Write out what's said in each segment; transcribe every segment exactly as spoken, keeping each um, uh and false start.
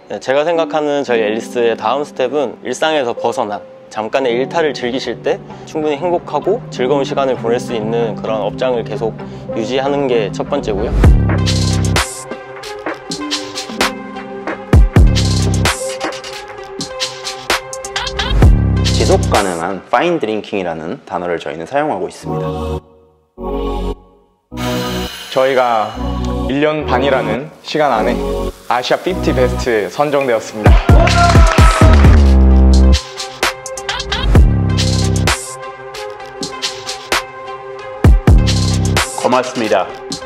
네, 제가 생각하는 저희 앨리스의 다음 스텝은 일상에서 벗어난 잠깐의 일탈을 즐기실 때 충분히 행복하고 즐거운 시간을 보낼 수 있는 그런 업장을 계속 유지하는 게 첫 번째고요. 지속 가능한 파인 드링킹이라는 단어를 저희는 사용하고 있습니다. 저희가 일 년 반이라는 시간 안에 아시아 오십 베스트에 선정되었습니다. 고맙습니다.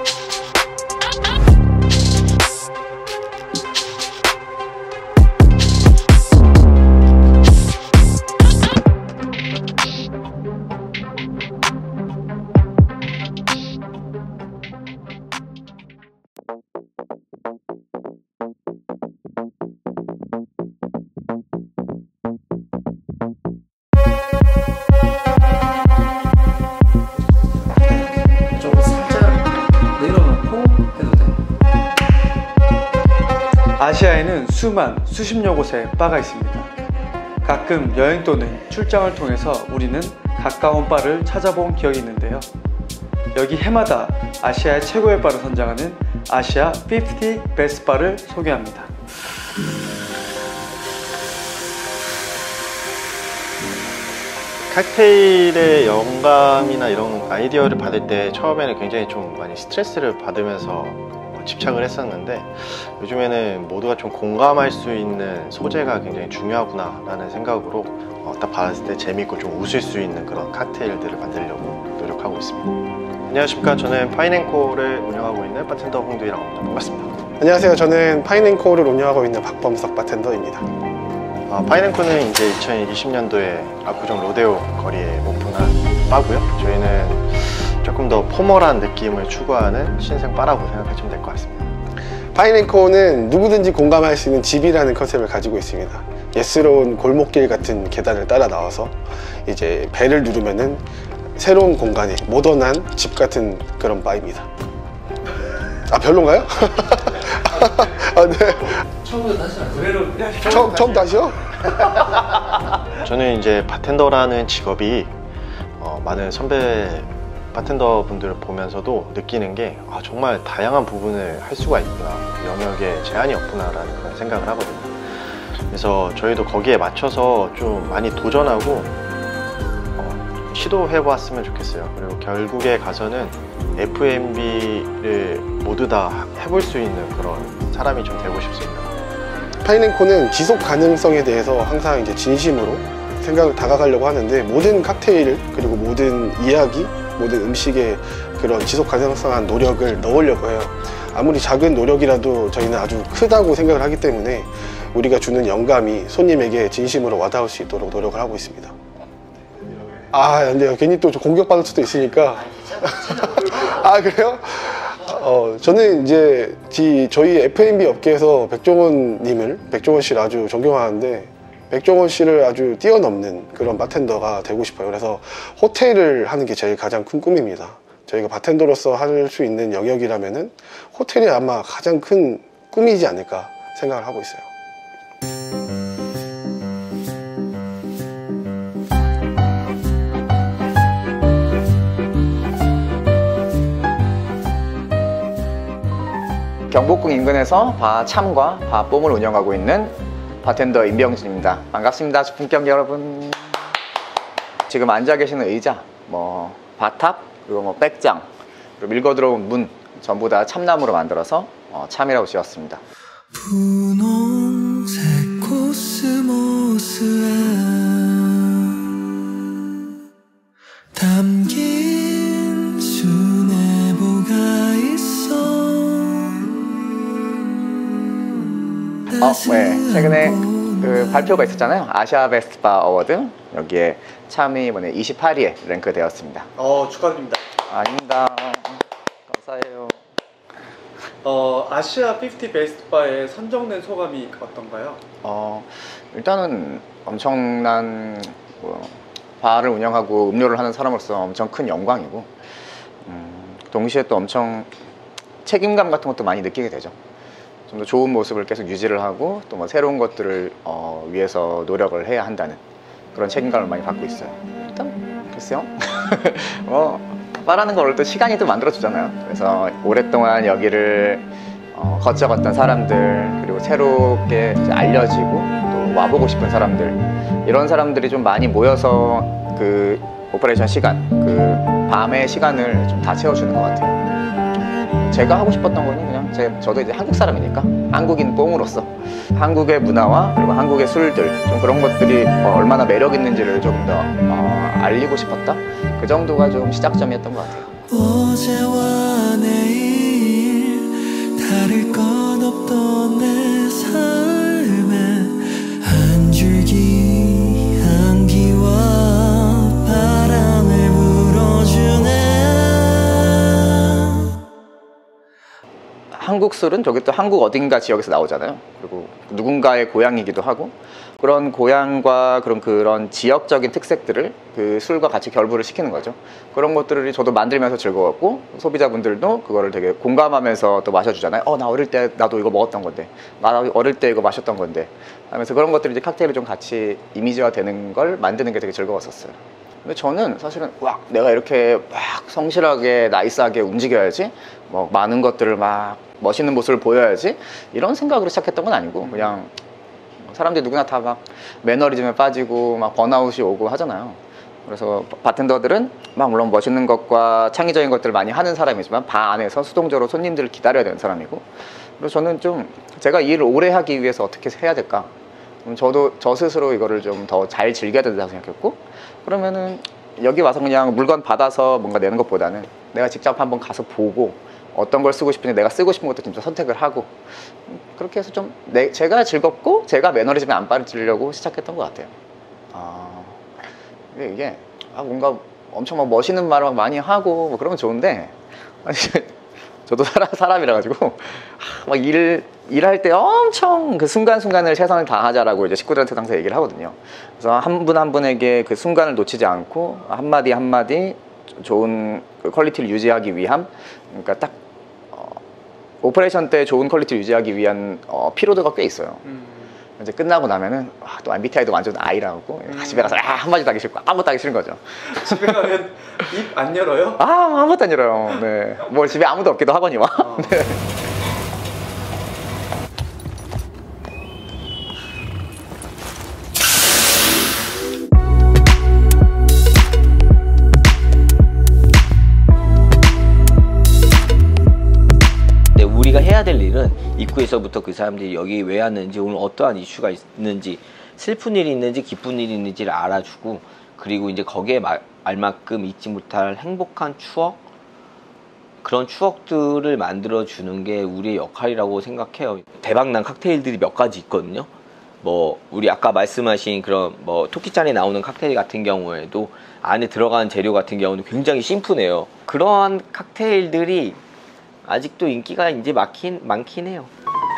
아시아에는 수만, 수십여 곳의 바가 있습니다. 가끔 여행 또는 출장을 통해서 우리는 가까운 바를 찾아본 기억이 있는데요. 여기 해마다 아시아의 최고의 바를 선정하는 아시아 오십 베스트 바를 소개합니다. 칵테일의 영감이나 이런 아이디어를 받을 때 처음에는 굉장히 좀 많이 스트레스를 받으면서 집착을 했었는데, 요즘에는 모두가 좀 공감할 수 있는 소재가 굉장히 중요하구나 라는 생각으로 어, 딱 받았을 때 재밌고 좀 웃을 수 있는 그런 칵테일들을 만들려고 노력하고 있습니다. 안녕하십니까. 저는 파인앤코를 운영하고 있는 바텐더 홍두이라고 합니다. 반갑습니다. 안녕하세요. 저는 파인앤코를 운영하고 있는 박범석 바텐더입니다. 아, 파인앤코는 이제 이천이십 년도에 압구정 로데오 거리에 오픈한 바고요. 저희는 조금 더 포멀한 느낌을 추구하는 신생 바라고 생각하시면 될 것 같습니다. 파인앤코는 누구든지 공감할 수 있는 집이라는 컨셉을 가지고 있습니다. 예스러운 골목길 같은 계단을 따라 나와서 이제 벨을 누르면은 새로운 공간이 모던한 집 같은 그런 바입니다. 아, 별론가요? 아, 네. 처음부터 다시 그대로 처음, 처음 다시요? 저는 이제 바텐더라는 직업이 어, 많은 선배 바텐더 분들을 보면서도 느끼는 게 아, 정말 다양한 부분을 할 수가 있구나, 영역에 제한이 없구나 라는 그런 생각을 하거든요. 그래서 저희도 거기에 맞춰서 좀 많이 도전하고 어, 시도해 보았으면 좋겠어요. 그리고 결국에 가서는 에프앤비를 모두 다 해볼 수 있는 그런 사람이 좀 되고 싶습니다. 파인앤코는 지속 가능성에 대해서 항상 이제 진심으로 생각을 다가가려고 하는데, 모든 칵테일 그리고 모든 이야기, 모든 음식에 그런 지속 가능성한 노력을 넣으려고 해요. 아무리 작은 노력이라도 저희는 아주 크다고 생각을 하기 때문에 우리가 주는 영감이 손님에게 진심으로 와닿을 수 있도록 노력을 하고 있습니다. 아, 근데 괜히 또 공격받을 수도 있으니까. 아, 그래요? 어, 저는 이제 지, 저희 에프앤비 업계에서 백종원 님을, 백종원 씨를 아주 존경하는데, 백종원 씨를 아주 뛰어넘는 그런 바텐더가 되고 싶어요. 그래서 호텔을 하는 게 제일 가장 큰 꿈입니다. 저희가 바텐더로서 할 수 있는 영역이라면은 호텔이 아마 가장 큰 꿈이지 않을까 생각을 하고 있어요. 경복궁 인근에서 바 참과 바 뽐을 운영하고 있는 바텐더 임병진입니다. 반갑습니다, 주품격 여러분. 지금 앉아 계시는 의자, 뭐 바탑, 그리고 뭐 백장, 그리고 밀고 들어온 문 전부 다 참나무로 만들어서 어, 참이라고 지었습니다. 분홍색 코스모스에 담긴 수뇌보가 있어. 어, 네. 최근에 그 발표가 있었잖아요. 아시아 베스트 바 어워드. 여기에 참이 이번에 이십팔 위에 랭크되었습니다. 어, 축하드립니다. 아닙니다. 감사해요. 어, 아시아 오십 베스트 바에 선정된 소감이 어떤가요? 어, 일단은 엄청난 뭐, 바를 운영하고 음료를 하는 사람으로서 엄청 큰 영광이고, 음, 동시에 또 엄청 책임감 같은 것도 많이 느끼게 되죠. 좀 더 좋은 모습을 계속 유지를 하고 또 뭐 새로운 것들을 어, 위해서 노력을 해야 한다는 그런 책임감을 많이 받고 있어요. 일단 글쎄요. 뭐 바라는 걸 또 시간이 또 만들어주잖아요. 그래서 오랫동안 여기를 어, 거쳐갔던 사람들, 그리고 새롭게 이제 알려지고 또 와보고 싶은 사람들, 이런 사람들이 좀 많이 모여서 그 오퍼레이션 시간, 그 밤의 시간을 좀 다 채워주는 것 같아요. 제가 하고 싶었던 거는 그냥 제, 저도 이제 한국 사람이니까 한국인 뽕으로서 한국의 문화와 그리고 한국의 술들, 좀 그런 것들이 어, 얼마나 매력 있는지를 좀 더 어, 알리고 싶었다. 그 정도가 좀 시작점이었던 것 같아요. 어제와 내일 다를 것 없던 내 삶에 한 줄기 향기와 바람을 불어주네. 한국 술은 저기 또 한국 어딘가 지역에서 나오잖아요. 그리고 누군가의 고향이기도 하고, 그런 고향과 그런 그런 지역적인 특색들을 그 술과 같이 결부를 시키는 거죠. 그런 것들을 저도 만들면서 즐거웠고, 소비자분들도 그거를 되게 공감하면서 또 마셔주잖아요. 어, 나 어릴 때 나도 이거 먹었던 건데, 나 어릴 때 이거 마셨던 건데 하면서 그런 것들이 이제 칵테일을 좀 같이 이미지화 되는 걸 만드는 게 되게 즐거웠었어요. 근데 저는 사실은 와, 내가 이렇게 막 성실하게 나이스하게 움직여야지, 뭐 많은 것들을 막 멋있는 모습을 보여야지, 이런 생각으로 시작했던 건 아니고, 그냥 사람들이 누구나 다 막 매너리즘에 빠지고 막 번아웃이 오고 하잖아요. 그래서 바텐더들은 막 물론 멋있는 것과 창의적인 것들을 많이 하는 사람이지만 바 안에서 수동적으로 손님들을 기다려야 되는 사람이고, 그래서 저는 좀 제가 이 일을 오래 하기 위해서 어떻게 해야 될까, 저도 저 스스로 이거를 좀 더 잘 즐겨야 된다고 생각했고, 그러면은 여기 와서 그냥 물건 받아서 뭔가 내는 것보다는 내가 직접 한번 가서 보고 어떤 걸 쓰고 싶은지 내가 쓰고 싶은 것도 진짜 선택을 하고, 그렇게 해서 좀 내, 제가 즐겁고 제가 매너리즘에 안 빠지려고 시작했던 것 같아요. 아, 이게, 이게 아, 뭔가 엄청 막 멋있는 말을 막 많이 하고 뭐 그러면 좋은데, 아니, 저도 사람, 사람이라 가지고 막 일, 일할 때 엄청 그 순간순간을 최선을 다하자라고 이제 식구들한테 항상 얘기를 하거든요. 그래서 한 분 한 분에게 그 순간을 놓치지 않고 한마디 한마디 좋은 그 퀄리티를 유지하기 위함, 그러니까 딱 어, 오퍼레이션 때 좋은 퀄리티를 유지하기 위한 어, 피로도가 꽤 있어요. 음. 이제 끝나고 나면은 아, 또 엠비티아이도 완전 아이라고 음. 집에 가서 아, 한마디도 하기 싫고 아무것도 하기 싫은 거죠. 집에 가면 입 안 열어요? 아, 아무것도 안 열어요. 네. 뭐 집에 아무도 없기도 하거니와. 어. 네. 우리가 해야 될 일은 입구에서부터 그 사람들이 여기 왜 왔는지, 오늘 어떠한 이슈가 있는지, 슬픈 일이 있는지 기쁜 일이 있는지를 알아주고, 그리고 이제 거기에 알만큼 잊지 못할 행복한 추억, 그런 추억들을 만들어주는 게 우리의 역할이라고 생각해요. 대박난 칵테일들이 몇 가지 있거든요. 뭐 우리 아까 말씀하신 그런 뭐 토끼잔에 나오는 칵테일 같은 경우에도 안에 들어가는 재료 같은 경우는 굉장히 심플해요. 그러한 칵테일들이 아직도 인기가 이제 많긴, 많긴 해요.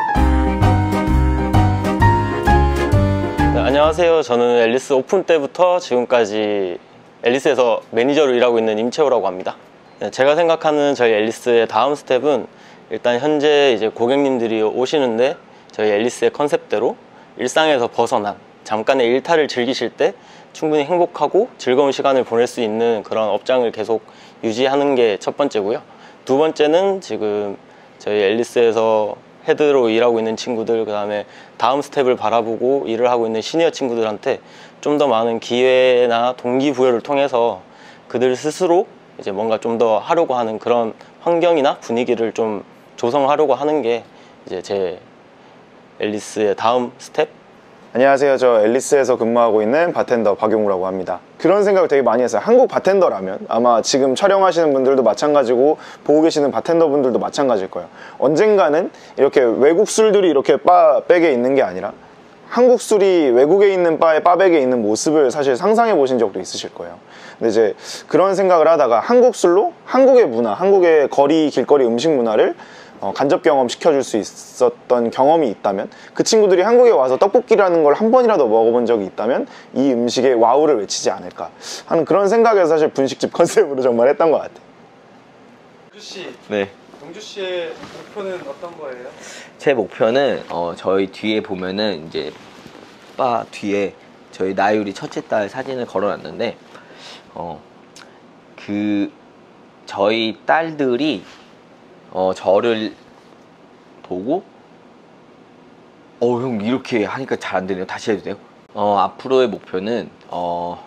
네, 안녕하세요. 저는 앨리스 오픈 때부터 지금까지 앨리스에서 매니저로 일하고 있는 임채호라고 합니다. 네, 제가 생각하는 저희 앨리스의 다음 스텝은 일단 현재 이제 고객님들이 오시는데 저희 앨리스의 컨셉대로 일상에서 벗어난 잠깐의 일탈을 즐기실 때 충분히 행복하고 즐거운 시간을 보낼 수 있는 그런 업장을 계속 유지하는 게 첫 번째고요. 두 번째는 지금 저희 앨리스에서 헤드로 일하고 있는 친구들, 그 다음에 다음 스텝을 바라보고 일을 하고 있는 시니어 친구들한테 좀 더 많은 기회나 동기부여를 통해서 그들 스스로 이제 뭔가 좀 더 하려고 하는 그런 환경이나 분위기를 좀 조성하려고 하는 게 이제 제 앨리스의 다음 스텝? 안녕하세요. 저 앨리스에서 근무하고 있는 바텐더 박용우라고 합니다. 그런 생각을 되게 많이 했어요. 한국 바텐더라면 아마 지금 촬영하시는 분들도 마찬가지고 보고 계시는 바텐더 분들도 마찬가지일 거예요. 언젠가는 이렇게 외국 술들이 이렇게 바 백에 있는 게 아니라 한국 술이 외국에 있는 바의 바백에 있는 모습을 사실 상상해 보신 적도 있으실 거예요. 근데 이제 그런 생각을 하다가 한국 술로 한국의 문화, 한국의 거리, 길거리 음식 문화를 어, 간접 경험 시켜줄 수 있었던 경험이 있다면, 그 친구들이 한국에 와서 떡볶이라는 걸 한 번이라도 먹어본 적이 있다면 이 음식에 와우를 외치지 않을까 하는 그런 생각에서 사실 분식집 컨셉으로 정말 했던 것 같아요. 씨, 네. 정주 씨의 목표는 어떤 거예요? 제 목표는 어, 저희 뒤에 보면은 이제 바 뒤에 저희 나유리 첫째 딸 사진을 걸어놨는데 어, 그 저희 딸들이 어, 저를 보고 어, 형 이렇게 하니까 잘 안 되네요. 다시 해도 돼요? 어, 앞으로의 목표는 어,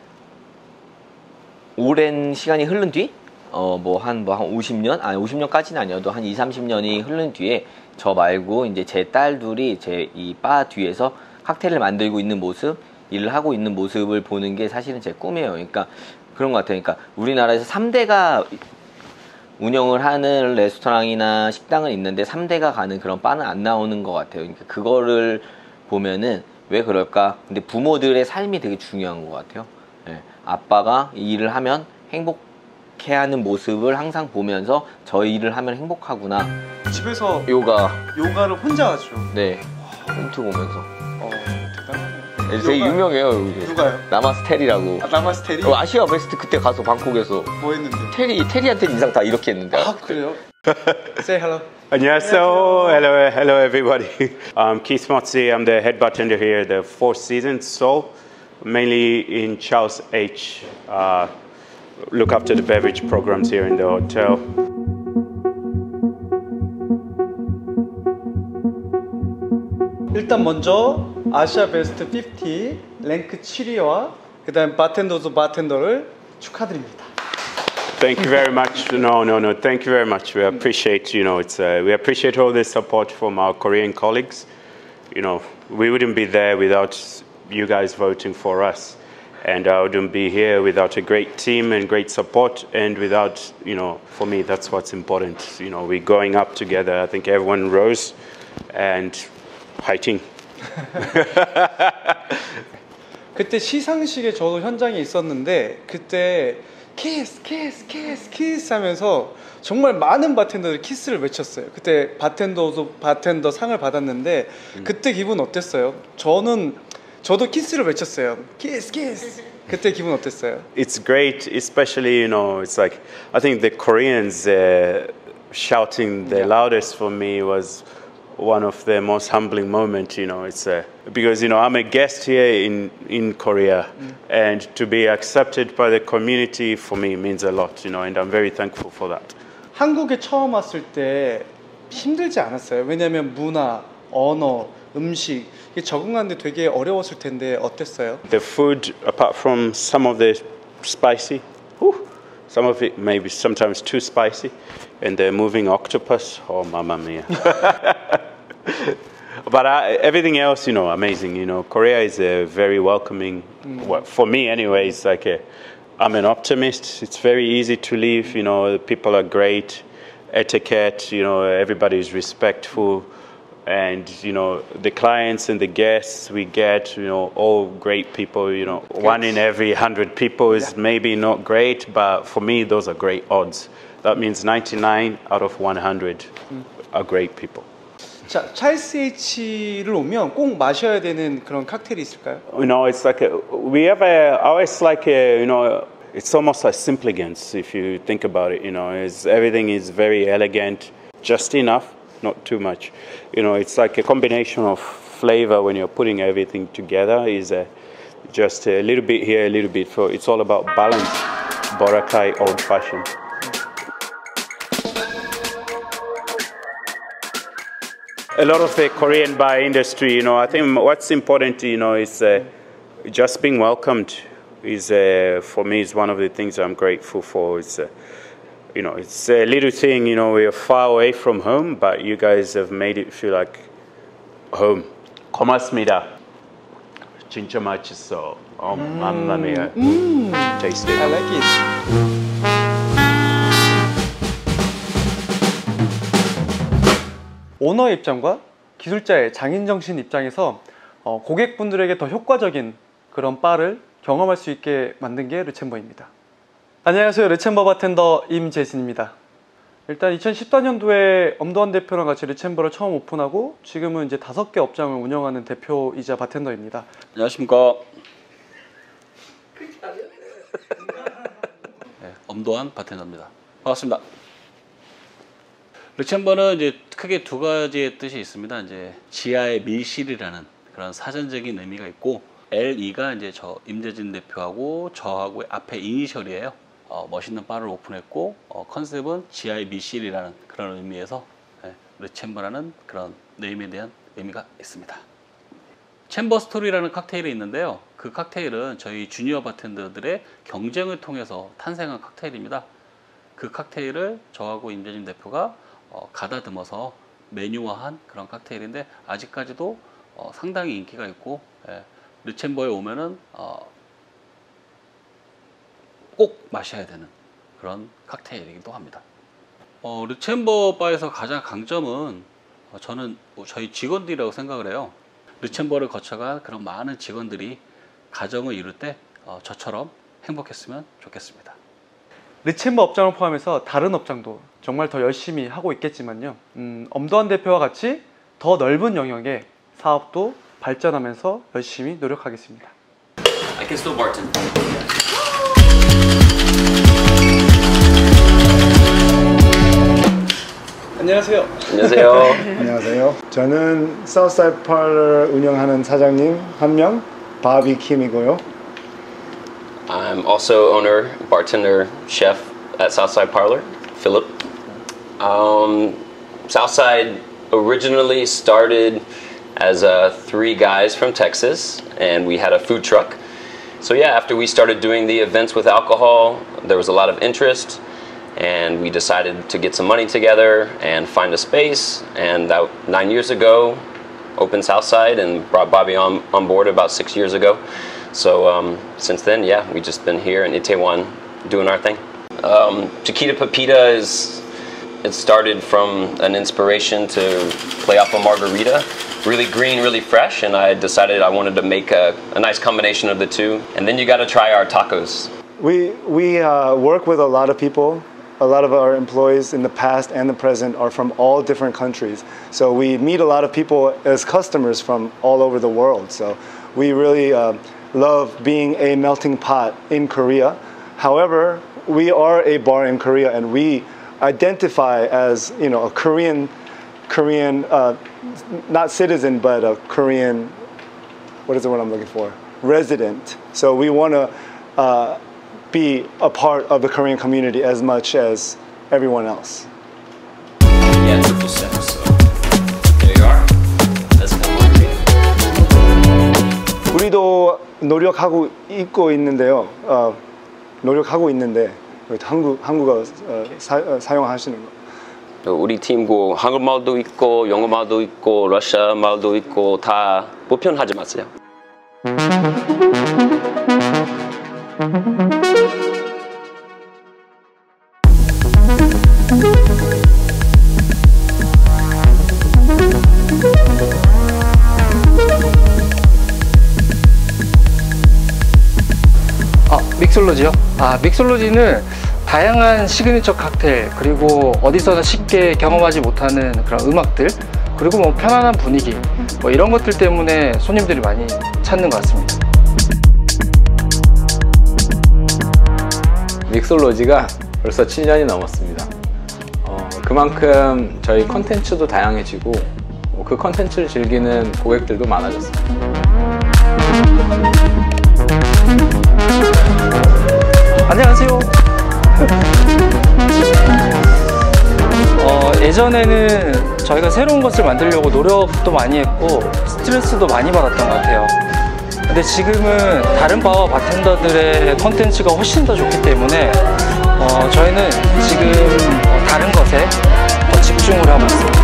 오랜 시간이 흐른 뒤 어, 뭐 한 뭐 한 오십 년? 아니 오십 년까지는 아니어도 한 이삼십 년이 흐른 뒤에 저 말고 이제 제 딸들이 제 이 바 뒤에서 칵테일을 만들고 있는 모습, 일을 하고 있는 모습을 보는 게 사실은 제 꿈이에요. 그러니까 그런 것 같아요. 그러니까 우리나라에서 삼 대가 운영을 하는 레스토랑이나 식당은 있는데 삼 대가 가는 그런 바는 안 나오는 것 같아요. 그러니까 그거를 보면은 왜 그럴까? 근데 부모들의 삶이 되게 중요한 것 같아요. 네. 아빠가 이 일을 하면 행복해하는 모습을 항상 보면서 저 일을 하면 행복하구나. 집에서 요가. 요가를 혼자 하죠? 네. 홈트 보면서. 어, 대단하네요. 네, 되게 요가- 유명해요. 여기. 누가요? 나마스테리라고. 아, 나마스테리? 어, 아시아 베스트 그때 가서 방콕에서 뭐 했는데? 테리, 테리한테 인상 다 이렇게 했는데. 아, 그래요? Say hello. 안녕하세요. Hello, hello everybody. I'm Keith Motzi. I'm the head bartender here at the Four Seasons Seoul, mainly in Charles H. Uh, look after the beverage programs here in the hotel. 일단 먼저 아시아 베스트 오십 랭크 칠 위와 그 다음 바텐더즈 바텐더를 축하드립니다. Thank you very much. No, no, no. Thank you very much. We appreciate, you know, it's uh, we appreciate all this support from our Korean colleagues. You know, we wouldn't be there without you guys voting for us, and I wouldn't be here without a great team and great support, and without, you know, for me, that's what's important. You know, we're going up together. I think everyone rose, and fighting. 그때 시상식에 저도 현장에 있었는데 그때 키스 키스 키스 키스 하면서 정말 많은 바텐더들이 키스를 외쳤어요. 그때 바텐더도 바텐더 상을 받았는데 그때 기분 어땠어요? 저는 저도 키스를 외쳤어요. 키스 키스. 그때 기분 어땠어요? It's great, especially, you know, it's like I think the Koreans uh, shouting the loudest for me was one of the most humbling moments, you know. It's uh, because, you know, I'm a guest here in in Korea, mm. and to be accepted by the community for me means a lot, you know, and I'm very thankful for that. 한국에 처음 왔을 때 힘들지 않았어요? 왜냐하면 문화, 언어, 음식 이게 적응하는데 되게 어려웠을 텐데 어땠어요? The food, apart from some of the spicy, whew, some of it maybe sometimes too spicy, and the moving octopus, oh mamma mia. But uh, everything else, you know, amazing. You know, Korea is a very welcoming. Mm. Well, for me, anyway, it's like a, I'm an optimist. It's very easy to live. You know, the people are great. Etiquette. You know, everybody is respectful, and you know, the clients and the guests we get. You know, all great people. You know, good. One in every hundred people is yeah. maybe not great, but for me, those are great odds. That means ninety-nine out of one hundred mm. are great people. 자, 찰스 H를 오면 꼭 마셔야 되는 그런 칵테일이 있을까요? You know, it's like a, we have a, always like a, you know, it's almost like simpligence if you think about it. You know, it's, everything is very elegant, just enough, not too much. You know, it's like a combination of flavor when you're putting everything together. Is a, just a little bit here, a little bit. So it's all about balance. Boracay old fashioned. A lot of the Korean bar industry, you know, I think what's important, you know, is uh, just being welcomed. Is uh, for me is one of the things I'm grateful for. It's, uh, you know, it's a little thing. You know, we are far away from home, but you guys have made it feel like home. 고맙습니다. 진짜 맛있어. Oh, mamma mia. Mm. Taste it. I like it. 오너의 입장과 기술자의 장인정신 입장에서 어, 고객분들에게 더 효과적인 그런 바를 경험할 수 있게 만든 게 르챔버입니다. 안녕하세요. 르챔버 바텐더 임재진입니다. 일단 이천십사 년도에 엄도환 대표랑 같이 르챔버를 처음 오픈하고 지금은 이제 다섯 개 업장을 운영하는 대표이자 바텐더입니다. 안녕하십니까. 네, 엄도환 바텐더입니다. 반갑습니다. 르챔버는 이제 크게 두 가지의 뜻이 있습니다. 이제 지하의 밀실이라는 그런 사전적인 의미가 있고, 엘이가 이제 저 임재진 대표하고 저하고 앞에 이니셜이에요. 어, 멋있는 바를 오픈했고, 어, 컨셉은 지하의 밀실이라는 그런 의미에서 예, 르챔버라는 그런 네임에 대한 의미가 있습니다. 챔버 스토리라는 칵테일이 있는데요. 그 칵테일은 저희 주니어 바텐더들의 경쟁을 통해서 탄생한 칵테일입니다. 그 칵테일을 저하고 임재진 대표가 어, 가다듬어서 메뉴화한 그런 칵테일인데, 아직까지도 어, 상당히 인기가 있고, 예, 르챔버에 오면은 어, 꼭 마셔야 되는 그런 칵테일이기도 합니다. 어, 르챔버 바에서 가장 강점은 어, 저는 저희 직원들이라고 생각을 해요. 르챔버를 거쳐간 그런 많은 직원들이 가정을 이룰 때 어, 저처럼 행복했으면 좋겠습니다. 르챔버 업장을 포함해서 다른 업장도 정말 더 열심히 하고 있겠지만요. 음, 엄도환 대표와 같이 더 넓은 영역의 사업도 발전하면서 열심히 노력하겠습니다. I can still bartend. 안녕하세요. 안녕하세요. 안녕하세요. 저는 사우스사이드 팔러를 운영하는 사장님 한 명, 바비 킴이고요. I'm also owner, bartender, chef at Southside Parlor, Philip. Um, Southside originally started as uh, three guys from Texas, and we had a food truck. So yeah, after we started doing the events with alcohol, there was a lot of interest, and we decided to get some money together and find a space. And that, nine years ago, opened Southside and brought Bobby on, on board about six years ago. So um, since then, yeah, we've just been here in Itaewon doing our thing. Um, Chiquita Pepita is, it started from an inspiration to play off a margarita. Really green, really fresh, and I decided I wanted to make a, a nice combination of the two. And then you got to try our tacos. We, we uh, work with a lot of people. A lot of our employees in the past and the present are from all different countries. So we meet a lot of people as customers from all over the world. So we really uh, love being a melting pot in Korea. However, we are a bar in Korea, and we identify as, you know, a Korean, Korean, uh, not citizen, but a Korean, what is the word I'm looking for? Resident. So we want to uh, be a part of the Korean community as much as everyone else. Yeah, triple sec, so there you are. That's the margarita. 우리도 노력하고 있고 있는데요. 어, 노력하고 있는데 한국 한국어 어, 사, 어, 사용하시는 거. 우리 팀 뭐 한국말도 있고 영어말도 있고 러시아 말도 있고 다 보편하지 마세요. 아, 믹솔로지요? 아, 믹솔로지는 다양한 시그니처 칵테일, 그리고 어디서나 쉽게 경험하지 못하는 그런 음악들, 그리고 뭐 편안한 분위기, 뭐 이런 것들 때문에 손님들이 많이 찾는 것 같습니다. 믹솔로지가 벌써 칠 년이 넘었습니다. 어, 그만큼 저희 컨텐츠도 다양해지고 어, 그 컨텐츠를 즐기는 고객들도 많아졌습니다. 안녕하세요. 어, 예전에는 저희가 새로운 것을 만들려고 노력도 많이 했고 스트레스도 많이 받았던 것 같아요. 근데 지금은 다른 바와 바텐더들의 콘텐츠가 훨씬 더 좋기 때문에 어, 저희는 지금 다른 것에 더 집중을 하고 있습니다.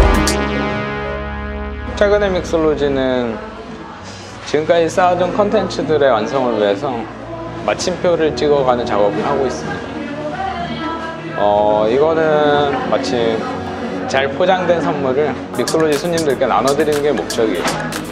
최근의 믹솔로지는 지금까지 쌓아둔 콘텐츠들의 완성을 위해서 마침표를 찍어가는 작업을 하고 있습니다. 어, 이거는 마치 잘 포장된 선물을 믹솔로지 손님들께 나눠드리는 게 목적이에요.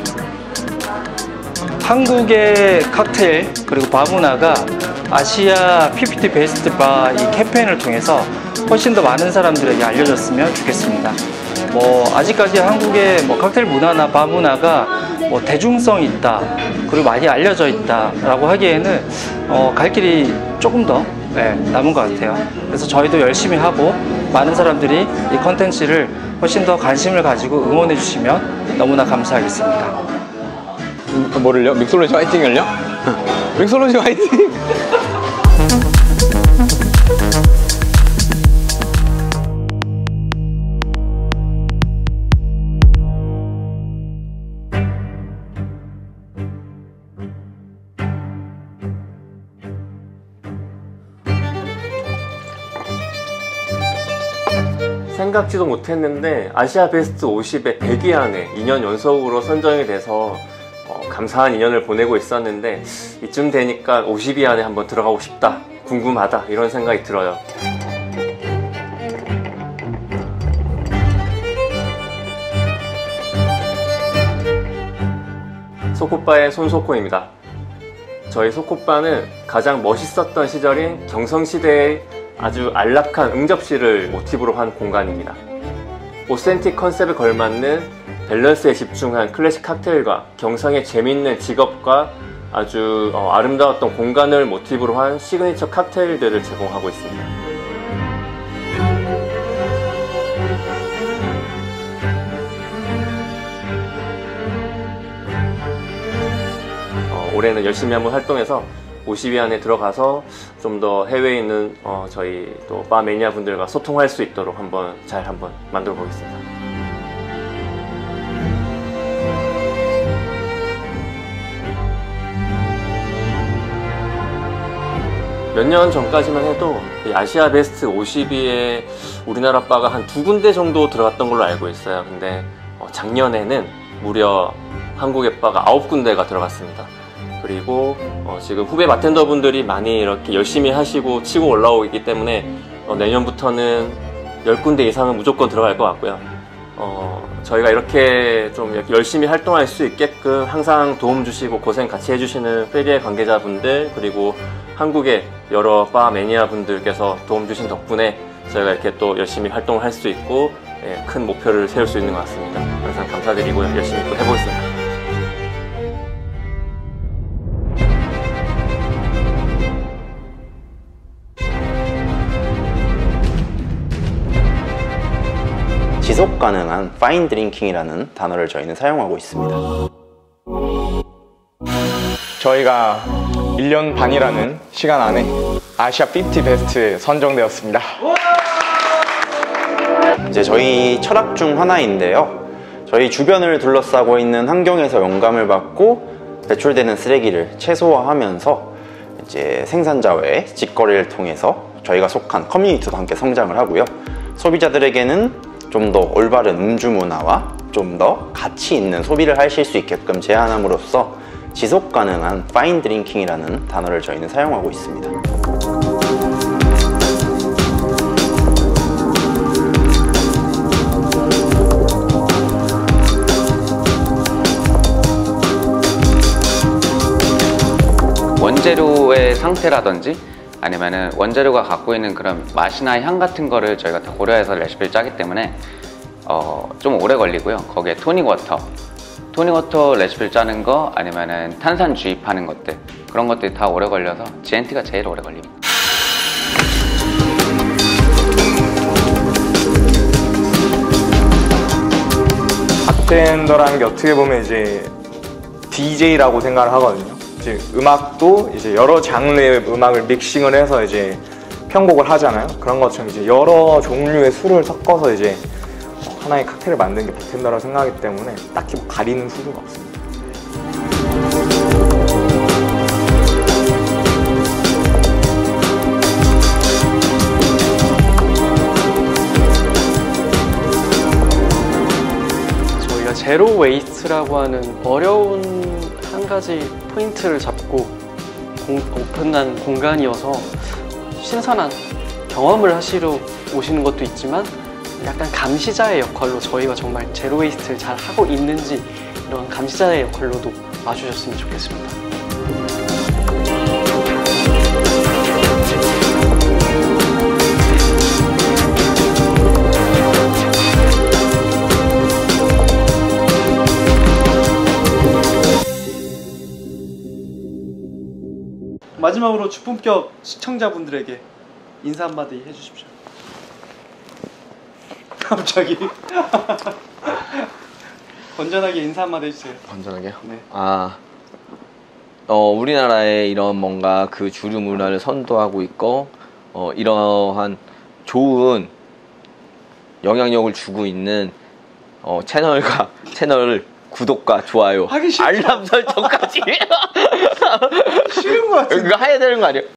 한국의 칵테일 그리고 바 문화가 아시아 피프티 베스트 바 이 캠페인을 통해서 훨씬 더 많은 사람들에게 알려졌으면 좋겠습니다. 뭐 아직까지 한국의 뭐 칵테일 문화나 바 문화가 뭐 대중성이 있다, 그리고 많이 알려져 있다라고 하기에는 어, 갈 길이 조금 더 네, 남은 것 같아요. 그래서 저희도 열심히 하고 많은 사람들이 이 컨텐츠를 훨씬 더 관심을 가지고 응원해 주시면 너무나 감사하겠습니다. 음, 뭐를요? 믹솔로지 화이팅을요? 믹솔로지 화이팅! 생각지도 못했는데 아시아 베스트 오십의 백 위 안에 이 년 연속으로 선정이 돼서 어, 감사한 이 년을 보내고 있었는데 이쯤 되니까 오십 위 안에 한번 들어가고 싶다, 궁금하다 이런 생각이 들어요. 소코빠의 손소코입니다. 저희 소코빠는 가장 멋있었던 시절인 경성시대의 아주 안락한 응접실을 모티브로 한 공간입니다. 오센틱 컨셉에 걸맞는 밸런스에 집중한 클래식 칵테일과 경성의 재밌는 직업과 아주 어, 아름다웠던 공간을 모티브로 한 시그니처 칵테일들을 제공하고 있습니다. 어, 올해는 열심히 한번 활동해서 오십 위 안에 들어가서 좀 더 해외에 있는 어, 저희 또 바 매니아 분들과 소통할 수 있도록 한번 잘 한번 만들어 보겠습니다. 몇 년 전까지만 해도 이 아시아 베스트 오십 위에 우리나라 바가 한 두 군데 정도 들어갔던 걸로 알고 있어요. 근데 어, 작년에는 무려 한국의 바가 아홉 군데가 들어갔습니다. 그리고 어 지금 후배 바텐더 분들이 많이 이렇게 열심히 하시고 치고 올라오고 있기 때문에 어 내년부터는 열 군데 이상은 무조건 들어갈 것 같고요. 어 저희가 이렇게 좀 이렇게 열심히 활동할 수 있게끔 항상 도움 주시고 고생 같이 해주시는 페리의 관계자분들, 그리고 한국의 여러 바 매니아 분들께서 도움 주신 덕분에 저희가 이렇게 또 열심히 활동을 할 수 있고 예, 큰 목표를 세울 수 있는 것 같습니다. 항상 감사드리고 열심히 또 해보겠습니다. 지속 가능한 파인 드링킹이라는 단어를 저희는 사용하고 있습니다. 저희가 일 년 반이라는 시간 안에 아시아 오십 베스트에 선정되었습니다. 이제 저희 철학 중 하나인데요. 저희 주변을 둘러싸고 있는 환경에서 영감을 받고 배출되는 쓰레기를 최소화하면서 이제 생산자와의 직거래를 통해서 저희가 속한 커뮤니티도 함께 성장을 하고요. 소비자들에게는 좀 더 올바른 음주 문화와 좀 더 가치 있는 소비를 하실 수 있게끔 제안함으로써 지속 가능한 파인 드링킹이라는 단어를 저희는 사용하고 있습니다. 원재료의 상태라든지 아니면은 원재료가 갖고 있는 그런 맛이나 향 같은 거를 저희가 다 고려해서 레시피를 짜기 때문에 어, 좀 오래 걸리고요. 거기에 토닉 워터, 토닉 워터 레시피를 짜는 거 아니면은 탄산 주입하는 것들, 그런 것들이 다 오래 걸려서 지엔티가 제일 오래 걸립니다. 바텐더라는 게 어떻게 보면 이제 디제이라고 생각을 하거든요. 이제 음악도 이제 여러 장르의 음악을 믹싱을 해서 이제 편곡을 하잖아요. 그런 것처럼 이제 여러 종류의 술을 섞어서 이제 하나의 칵테일을 만드는 게 바텐더라고 생각하기 때문에 딱히 뭐 가리는 수준은 없습니다. 저희가 제로 웨이스트라고 하는 어려운 한 가지 포인트를 잡고 공, 오픈한 공간이어서 신선한 경험을 하시러 오시는 것도 있지만 약간 감시자의 역할로 저희가 정말 제로 웨이스트를 잘 하고 있는지 이런 감시자의 역할로도 와주셨으면 좋겠습니다. 마지막으로 주품격 시청자분들에게 인사 한마디 해주십시오. 갑자기. 건전하게 인사 한마디 해주세요. 건전하게요? 네. 아, 어, 우리나라의 이런 뭔가 그 주류 문화를 선도하고 있고, 어, 이러한 좋은 영향력을 주고 있는 어, 채널과 채널 구독과 좋아요, 알람 설정까지 쉬운 거 같은데. 이거 해야 되는 거 아니에요?